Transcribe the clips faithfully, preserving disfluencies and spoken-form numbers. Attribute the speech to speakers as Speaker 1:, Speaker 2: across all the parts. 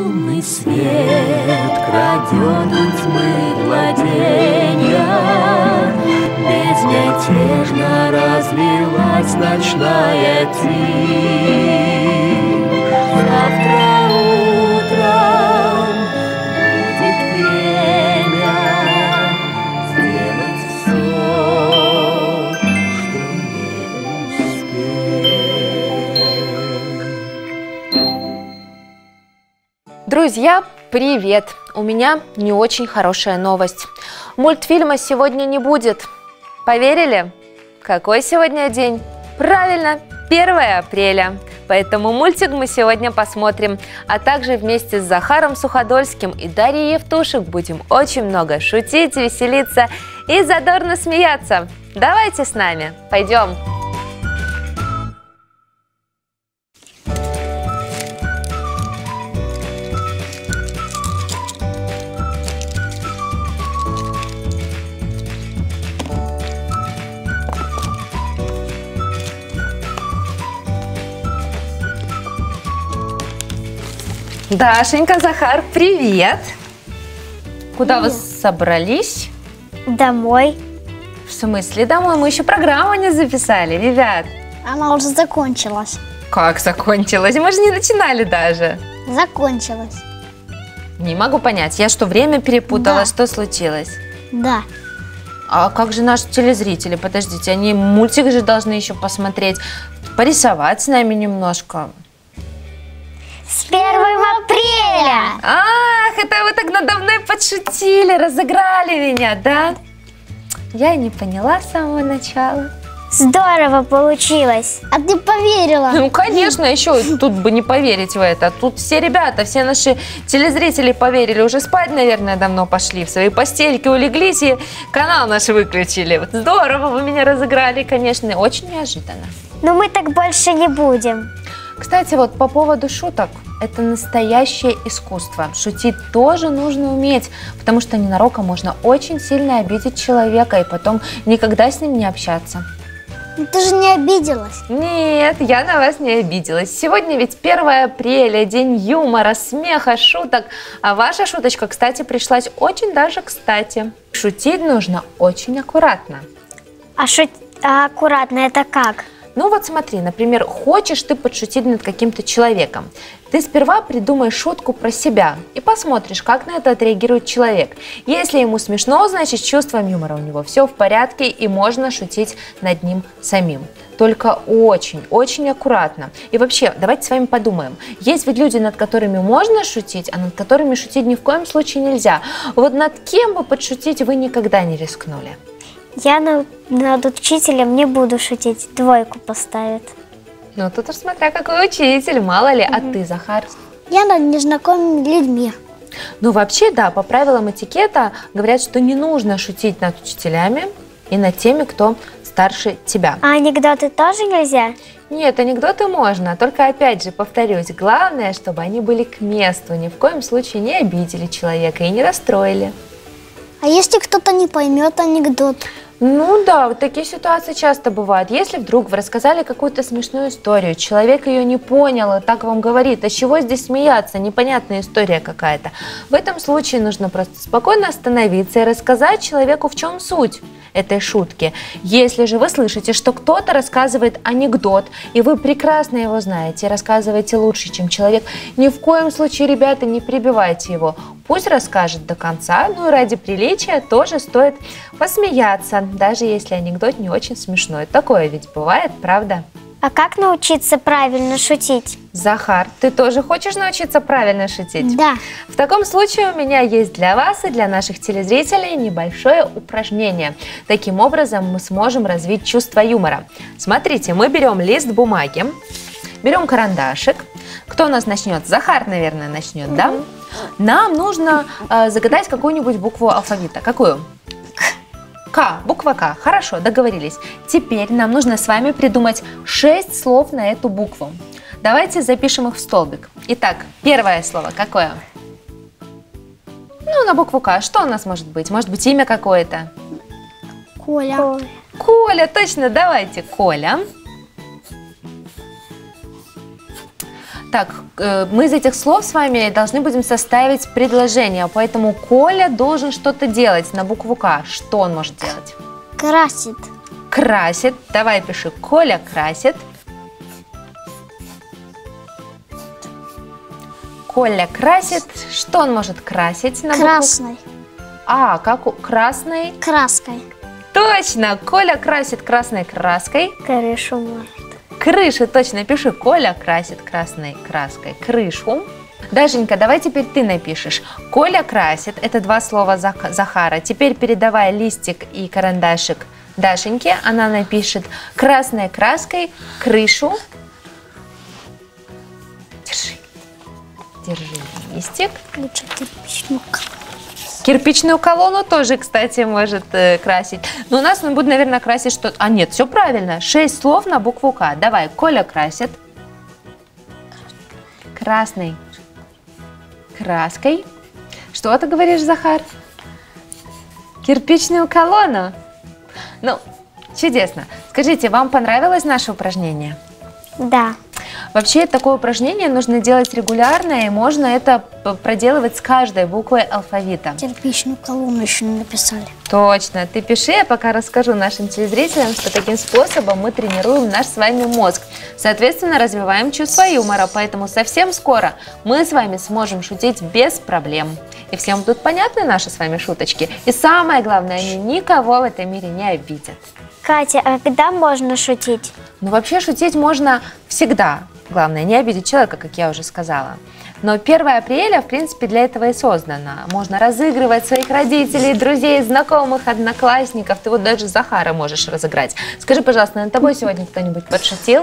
Speaker 1: Лунный свет крадет у тьмы владения, безмятежно разлилась ночная тень. Завтра утром будет время сделать все, что не успеть.
Speaker 2: Друзья, привет! У меня не очень хорошая новость. Мультфильма сегодня не будет. Поверили? Какой сегодня день? Правильно, первое апреля. Поэтому мультик мы сегодня посмотрим. А также вместе с Захаром Суходольским и Дарьей Евтушек будем очень много шутить, веселиться и задорно смеяться. Давайте с нами. Пойдем. Дашенька, Захар, привет! Куда
Speaker 3: Привет.
Speaker 2: вы собрались?
Speaker 3: Домой.
Speaker 2: В смысле домой? Мы еще программу не записали, ребят.
Speaker 3: Она уже закончилась.
Speaker 2: Как закончилась? Мы же не начинали даже.
Speaker 3: Закончилась.
Speaker 2: Не могу понять, я что, время перепутала?
Speaker 3: Да.
Speaker 2: Что случилось?
Speaker 3: Да.
Speaker 2: А как же наши телезрители? Подождите, они мультик же должны еще посмотреть, порисовать с нами немножко.
Speaker 3: С первого апреля!
Speaker 2: Ах, это вы так надо мной подшутили, разыграли меня, да? Я не поняла с самого начала.
Speaker 3: Здорово получилось. А ты поверила?
Speaker 2: Ну, конечно, еще тут бы не поверить в это. Тут все ребята, все наши телезрители поверили. Уже спать, наверное, давно пошли, в свои постельки улеглись и канал наш выключили. Вот здорово вы меня разыграли, конечно, очень неожиданно.
Speaker 3: Но мы так больше не будем.
Speaker 2: Кстати, вот по поводу шуток, это настоящее искусство. Шутить тоже нужно уметь, потому что ненароком можно очень сильно обидеть человека и потом никогда с ним не общаться.
Speaker 3: Но ты же не обиделась.
Speaker 2: Нет, я на вас не обиделась. Сегодня ведь первое апреля, день юмора, смеха, шуток. А ваша шуточка, кстати, пришлась очень даже кстати. Шутить нужно очень аккуратно.
Speaker 3: А, шут... а аккуратно это как?
Speaker 2: Ну вот смотри, например, хочешь ты подшутить над каким-то человеком. Ты сперва придумай шутку про себя и посмотришь, как на это отреагирует человек. Если ему смешно, значит, с чувством юмора у него все в порядке и можно шутить над ним самим. Только очень, очень аккуратно. И вообще, давайте с вами подумаем. Есть ведь люди, над которыми можно шутить, а над которыми шутить ни в коем случае нельзя. Вот над кем бы подшутить вы никогда не рискнули?
Speaker 3: Я над, над учителем не буду шутить, двойку поставят.
Speaker 2: Ну, тут уж смотря какой учитель, мало ли. А ты, Захар?
Speaker 3: Я над незнакомыми людьми.
Speaker 2: Ну, вообще, да, по правилам этикета говорят, что не нужно шутить над учителями и над теми, кто старше тебя.
Speaker 3: А анекдоты тоже нельзя?
Speaker 2: Нет, анекдоты можно, только опять же повторюсь, главное, чтобы они были к месту, ни в коем случае не обидели человека и не расстроили.
Speaker 3: А если кто-то не поймет анекдот?
Speaker 2: Ну да, вот такие ситуации часто бывают. Если вдруг вы рассказали какую-то смешную историю, человек ее не понял и так вам говорит, а чего здесь смеяться, непонятная история какая-то. В этом случае нужно просто спокойно остановиться и рассказать человеку, в чем суть этой шутки. Если же вы слышите, что кто-то рассказывает анекдот, и вы прекрасно его знаете, рассказываете лучше, чем человек, ни в коем случае, ребята, не перебивайте его. Пусть расскажет до конца, ну и ради приличия тоже стоит посмеяться, даже если анекдот не очень смешной. Такое ведь бывает, правда?
Speaker 3: А как научиться правильно шутить?
Speaker 2: Захар, ты тоже хочешь научиться правильно шутить?
Speaker 3: Да.
Speaker 2: В таком случае у меня есть для вас и для наших телезрителей небольшое упражнение. Таким образом мы сможем развить чувство юмора. Смотрите, мы берем лист бумаги, берем карандашик. Кто у нас начнет? Захар, наверное, начнет, да? Нам нужно э, загадать какую-нибудь букву алфавита. Какую? К. Буква К. Хорошо, договорились. Теперь нам нужно с вами придумать шесть слов на эту букву. Давайте запишем их в столбик. Итак, первое слово какое? Ну, на букву К. Что у нас может быть? Может быть, имя какое-то?
Speaker 3: Коля. Коля.
Speaker 2: Коля, точно, давайте. Коля. Так, э, мы из этих слов с вами должны будем составить предложение, поэтому Коля должен что-то делать на букву К. Что он может делать?
Speaker 3: Красит.
Speaker 2: Красит. Давай пиши. Коля красит. Коля красит. Что он может красить на букву?
Speaker 3: Красной.
Speaker 2: А, как у красной?
Speaker 3: Краской.
Speaker 2: Точно. Коля красит красной краской.
Speaker 3: Крышу может.
Speaker 2: Крышу, точно, пиши. Коля красит красной краской крышу. Дашенька, давай теперь ты напишешь. Коля красит. Это два слова Зах- Захара. Теперь передавай листик и карандашик Дашеньке. Она напишет красной краской крышу. Держи. Держи листик.
Speaker 3: Лучше кирпичную колонну.
Speaker 2: Кирпичную колонну тоже, кстати, может э, красить. Но у нас он будет, наверное, красить что-то. А нет, все правильно. Шесть слов на букву К. Давай. Коля красит. Красной краской. Что ты говоришь, Захар? Кирпичную колонну. Ну, чудесно. Скажите, вам понравилось наше упражнение?
Speaker 3: Да.
Speaker 2: Вообще, такое упражнение нужно делать регулярно, и можно это проделывать с каждой буквой алфавита.
Speaker 3: Кирпичную колонну еще не написали.
Speaker 2: Точно. Ты пиши, я пока расскажу нашим телезрителям, что таким способом мы тренируем наш с вами мозг. Соответственно, развиваем чувство юмора, поэтому совсем скоро мы с вами сможем шутить без проблем. И всем тут понятны наши с вами шуточки. И самое главное, они никого в этом мире не обидят.
Speaker 3: Катя, а когда можно шутить?
Speaker 2: Ну, вообще шутить можно всегда. Главное, не обидеть человека, как я уже сказала. Но первое апреля, в принципе, для этого и создано. Можно разыгрывать своих родителей, друзей, знакомых, одноклассников. Ты вот даже Захара можешь разыграть. Скажи, пожалуйста, над тобой сегодня кто-нибудь подшутил?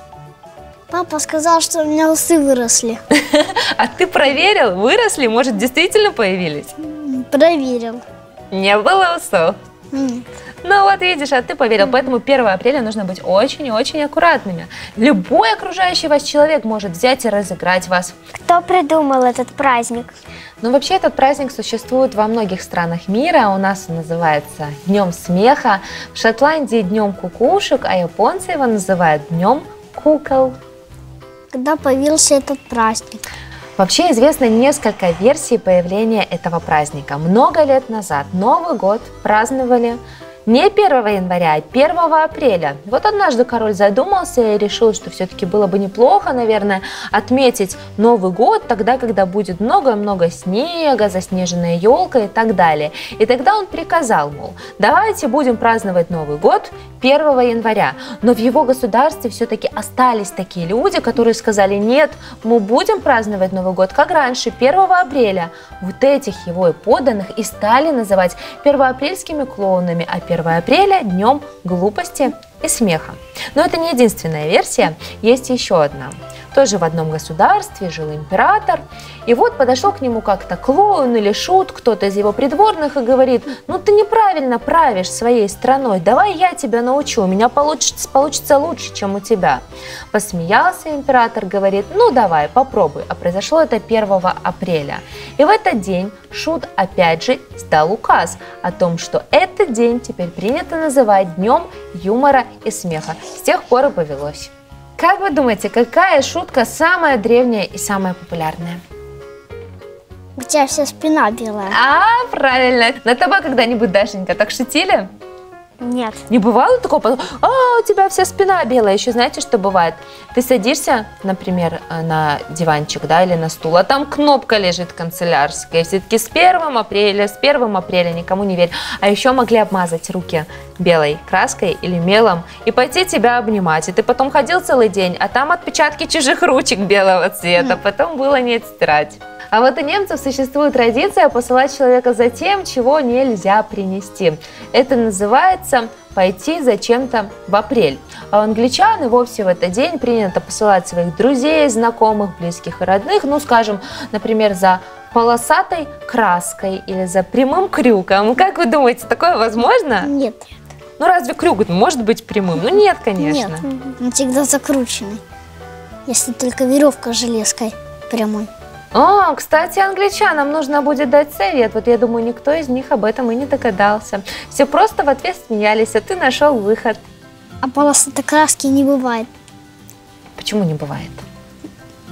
Speaker 3: Папа сказал, что у меня усы выросли.
Speaker 2: А ты проверил? Выросли? Может, действительно появились?
Speaker 3: Проверил.
Speaker 2: Не было усов.
Speaker 3: Нет.
Speaker 2: Ну вот видишь, а ты поверил, поэтому первое апреля нужно быть очень и очень аккуратными. Любой окружающий вас человек может взять и разыграть вас.
Speaker 3: Кто придумал этот праздник?
Speaker 2: Ну вообще этот праздник существует во многих странах мира. У нас он называется Днем смеха, в Шотландии Днем кукушек, а японцы его называют Днем кукол.
Speaker 3: Когда появился этот праздник?
Speaker 2: Вообще известно несколько версий появления этого праздника. Много лет назад Новый год праздновали не первого января, а первого апреля. Вот однажды король задумался и решил, что все-таки было бы неплохо, наверное, отметить Новый год тогда, когда будет много-много снега, заснеженная елка и так далее. И тогда он приказал, мол, давайте будем праздновать Новый год первого января. Но в его государстве все-таки остались такие люди, которые сказали, нет, мы будем праздновать Новый год как раньше, первого апреля. Вот этих его и подданных и стали называть первоапрельскими клоунами, а первого апреля днем глупости и смеха. Но это не единственная версия, есть еще одна. Тоже в одном государстве жил император, и вот подошел к нему как-то клоун или шут, кто-то из его придворных, и говорит, ну ты неправильно правишь своей страной, давай я тебя научу, у меня получится, получится лучше, чем у тебя. Посмеялся император, говорит, ну давай, попробуй, а произошло это первого апреля. И в этот день шут опять же издал указ о том, что этот день теперь принято называть днем юмора и смеха. С тех пор и повелось. Как вы думаете, какая шутка самая древняя и самая популярная?
Speaker 3: У тебя вся спина белая.
Speaker 2: А, правильно. На тобой когда-нибудь, Дашенька, так шутили?
Speaker 3: Нет.
Speaker 2: Не бывало такого? А, у тебя вся спина белая. Еще знаете, что бывает? Ты садишься, например, на диванчик, да, или на стул, а там кнопка лежит канцелярская. Все-таки с первого апреля, с первого апреля, никому не верь. А еще могли обмазать руки белой краской или мелом и пойти тебя обнимать. И ты потом ходил целый день, а там отпечатки чужих ручек белого цвета. Потом было не отстирать. А вот у немцев существует традиция посылать человека за тем, чего нельзя принести. Это называется пойти за чем-то в апрель. А у англичан и вовсе в этот день принято посылать своих друзей, знакомых, близких и родных, ну, скажем, например, за полосатой краской или за прямым крюком. Как вы думаете, такое возможно?
Speaker 3: Нет.
Speaker 2: Ну, разве крюк может быть прямым? Ну, нет, конечно.
Speaker 3: Нет, он всегда закрученный. Если только веревка железкой прямой.
Speaker 2: О, кстати, англичанам нужно будет дать совет. Вот я думаю, никто из них об этом и не догадался. Все просто в ответ смеялись, а ты нашел выход.
Speaker 3: А полосатой краски не бывает.
Speaker 2: Почему не бывает?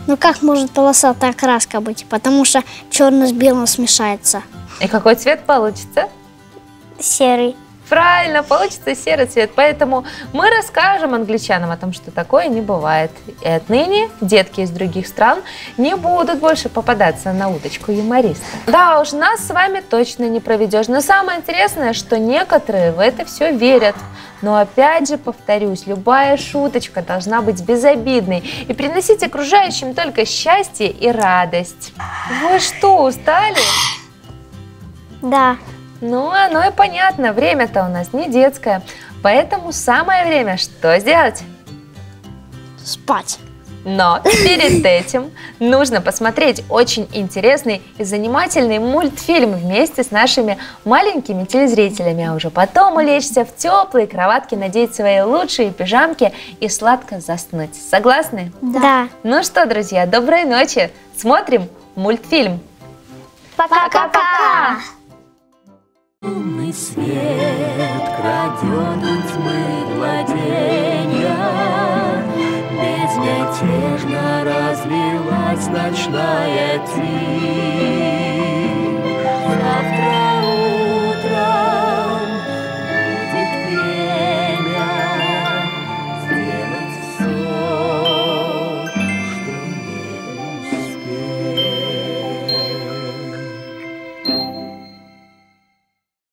Speaker 3: Ну как может полосатая краска быть? Потому что черный с белым смешается.
Speaker 2: И какой цвет получится?
Speaker 3: Серый.
Speaker 2: Правильно, получится серый цвет. Поэтому мы расскажем англичанам о том, что такое не бывает. И отныне детки из других стран не будут больше попадаться на удочку юмориста. Да уж, нас с вами точно не проведешь. Но самое интересное, что некоторые в это все верят. Но опять же повторюсь, любая шуточка должна быть безобидной и приносить окружающим только счастье и радость. Вы что, устали?
Speaker 3: Да.
Speaker 2: Ну, оно и понятно, время-то у нас не детское, поэтому самое время что сделать?
Speaker 3: Спать.
Speaker 2: Но перед этим нужно посмотреть очень интересный и занимательный мультфильм вместе с нашими маленькими телезрителями, а уже потом улечься в теплые кроватки, надеть свои лучшие пижамки и сладко заснуть. Согласны?
Speaker 3: Да.
Speaker 2: Ну что, друзья, доброй ночи! Смотрим мультфильм!
Speaker 3: Пока-пока.
Speaker 1: Лунный свет крадет у тьмы владения, безмятежно разлилась ночная тень.